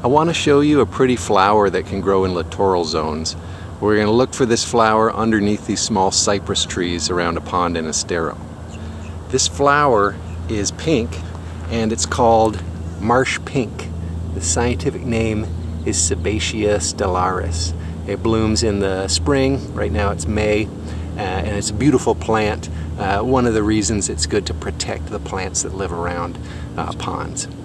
I want to show you a pretty flower that can grow in littoral zones. We're going to look for this flower underneath these small cypress trees around a pond in Estero. This flower is pink and it's called Marsh pink. The scientific name is Sabatia stellaris. It blooms in the spring. Right now it's May, and it's a beautiful plant. One of the reasons it's good to protect the plants that live around ponds.